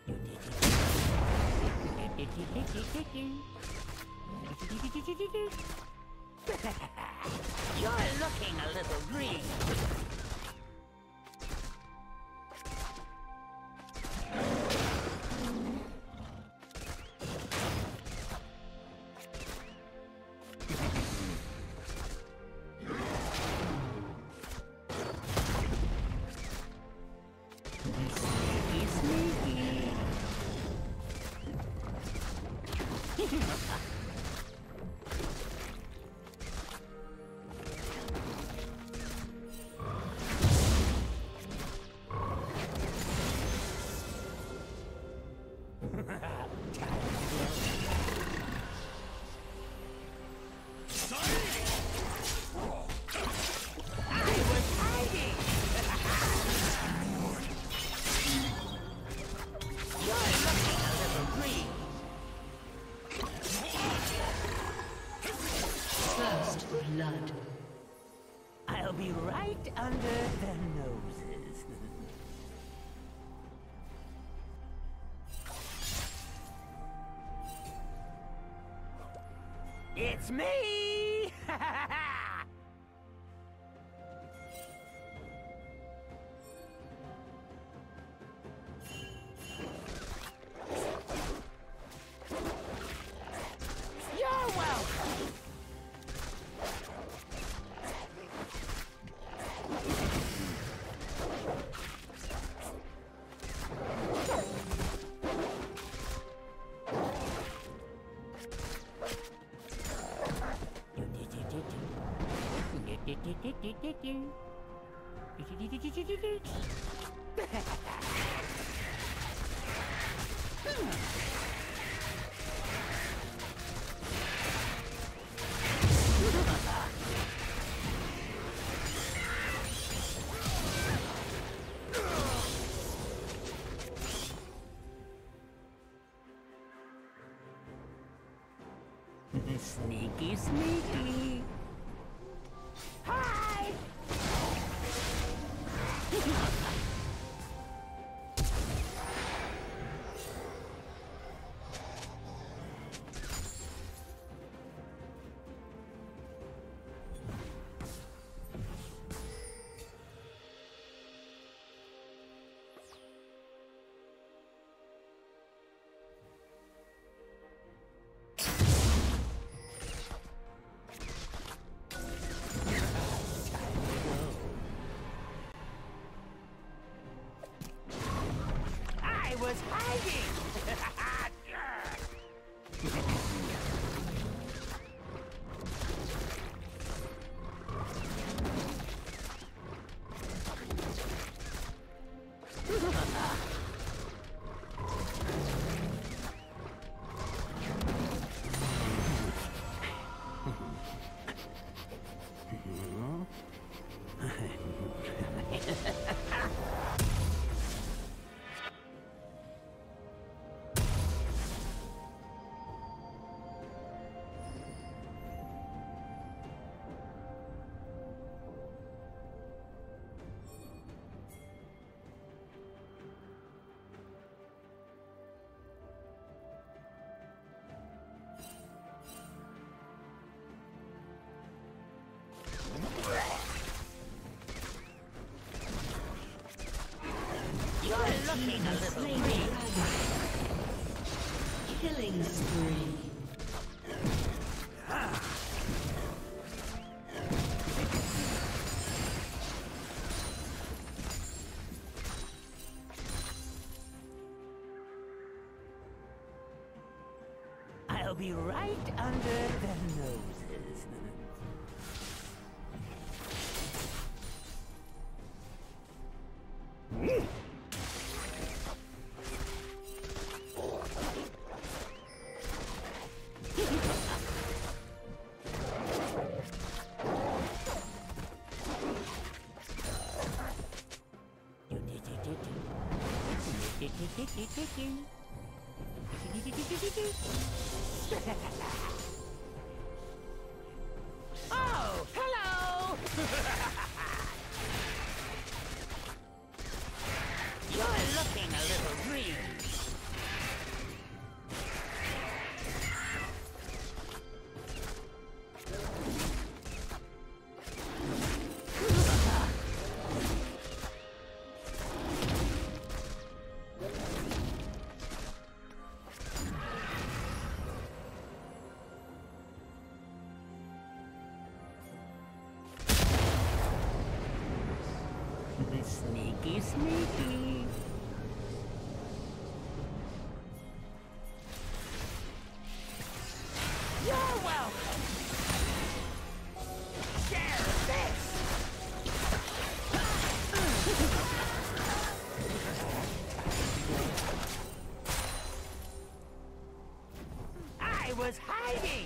You're looking a little green. Blood. I'll be right under their noses. It's me! You're welcome! Sneaky, sneaky. Hi! Was hiding! You're looking a little green. Killing spree. I'll be right under their noses. Oh, hello! You're looking a little green. was hiding!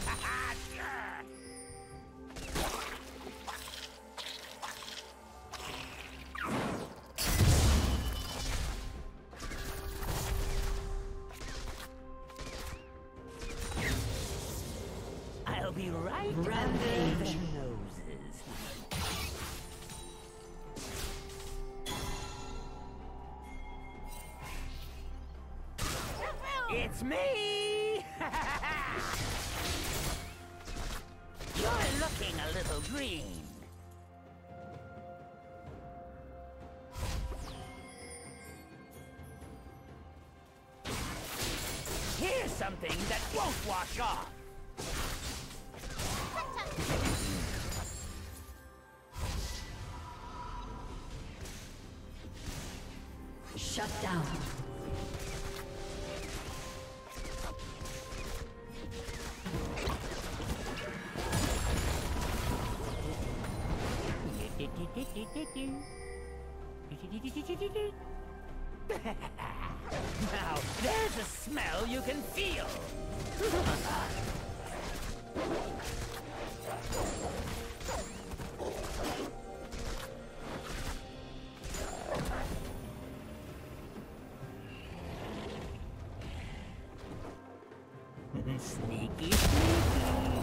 I'll be right under Rampage. their noses. It's me! You're looking a little green. Here's something that won't wash off. Shut down. Now, there's a smell you can feel. Sneaky, sneaky.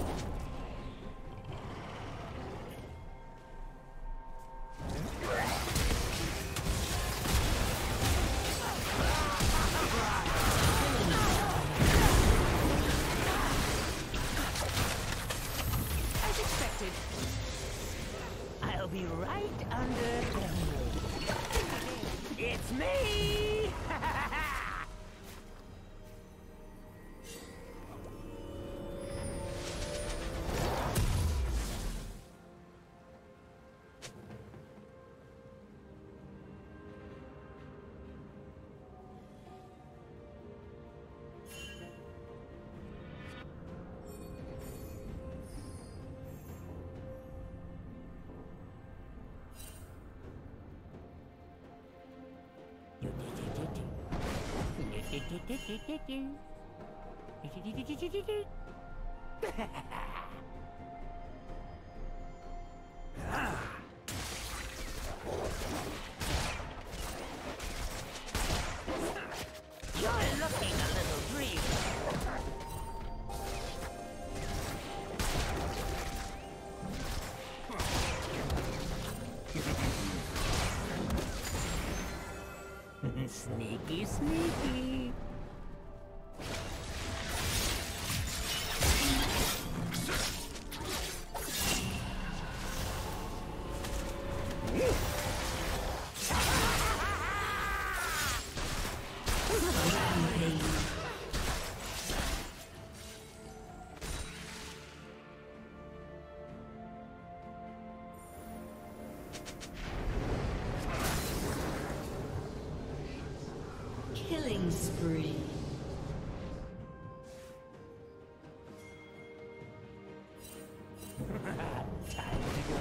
As expected. I'll be right under them. It's me! You're looking a little green. Sneaky, sneaky. Killing spree. Time to go.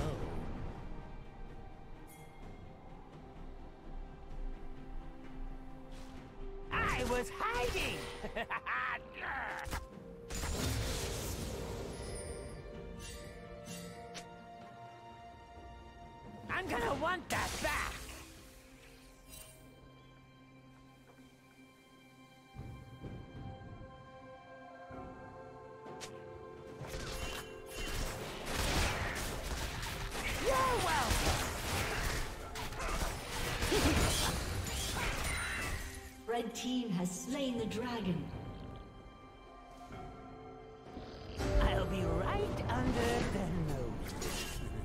I was hiding! I'm gonna want that back! You're welcome! Red team has slain the dragon. I'll be right under their noses.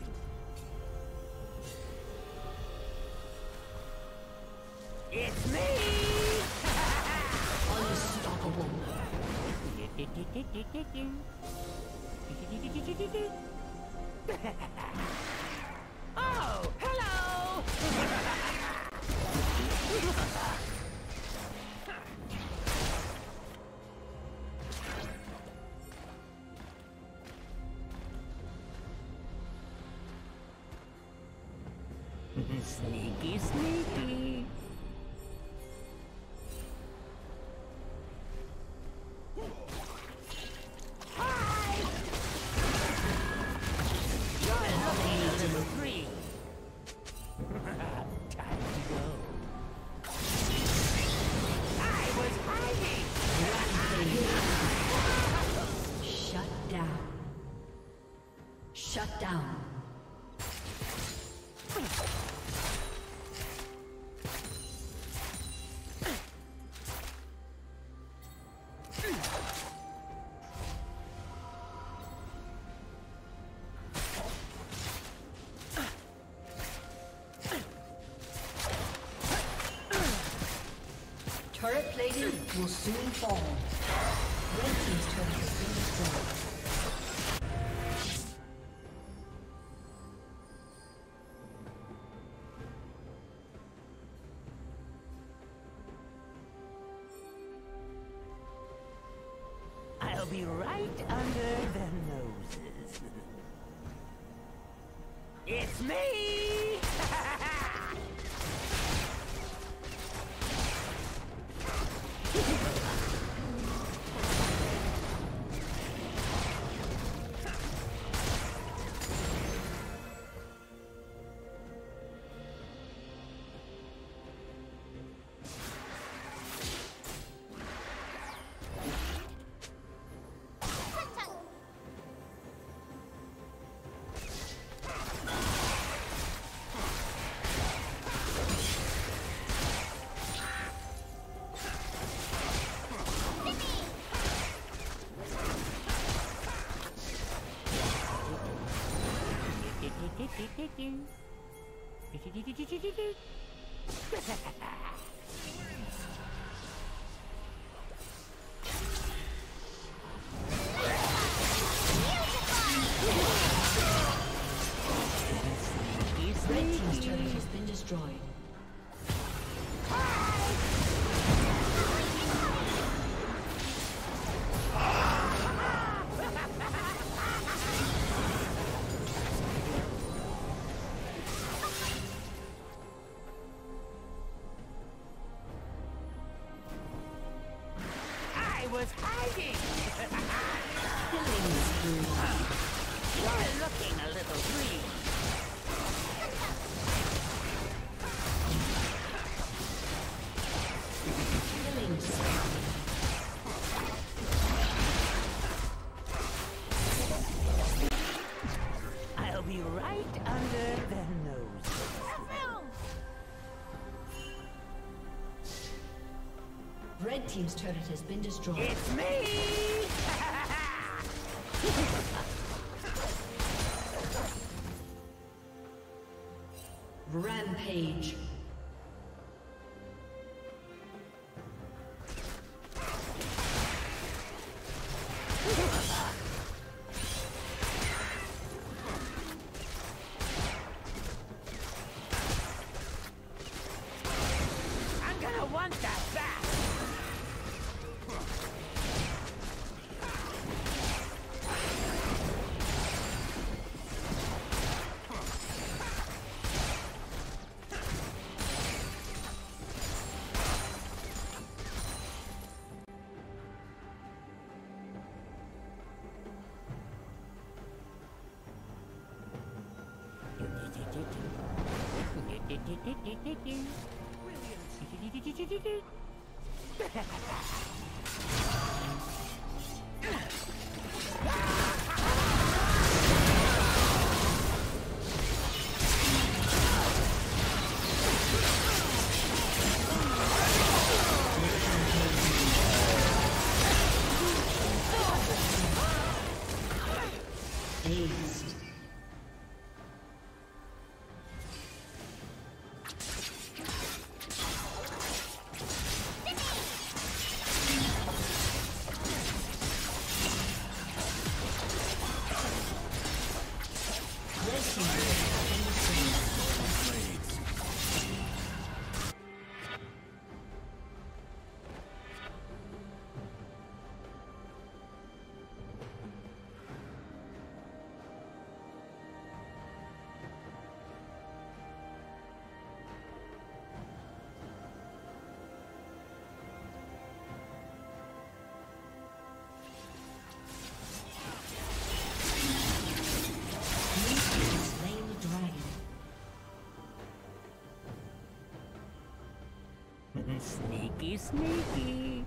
It's me! Unstoppable. Oh, hello! Sneaky, sneaky. Shut down. Turret plating will soon fall. Red team's turret has been destroyed. I'll be right under the noses. It's me! Red team's turret has been destroyed. I was hiding! Killing spree. You're looking a little green. Killing spree. I'll be right under the nose. Red team's turret has been destroyed. It's me! Rampage. I'm gonna want that back! Aced. Sneaky, sneaky.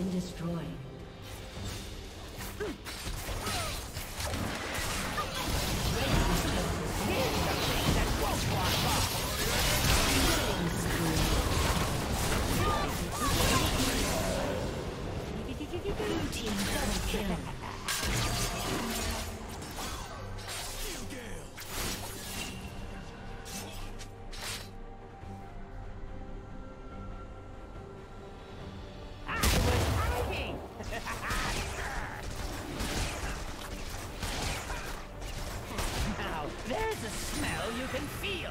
been destroyed. Blue team double kill. Now, there's a smell you can feel.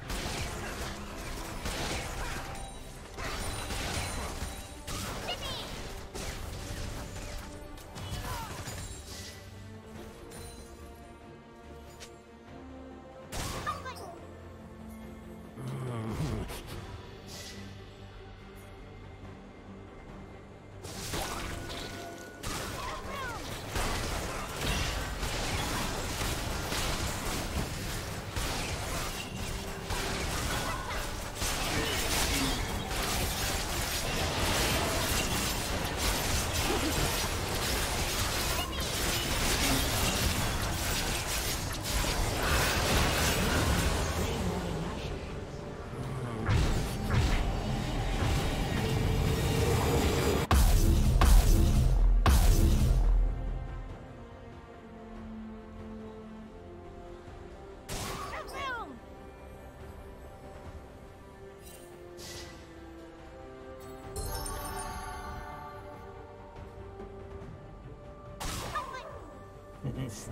It's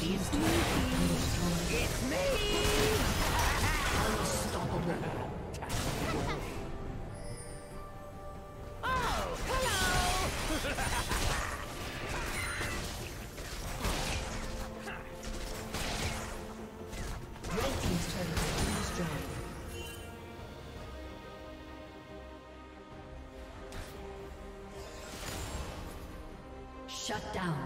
me! Unstoppable. Oh, hello! Red team's turret has been destroyed. Shut down.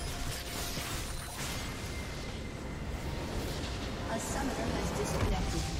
A summoner has disconnected.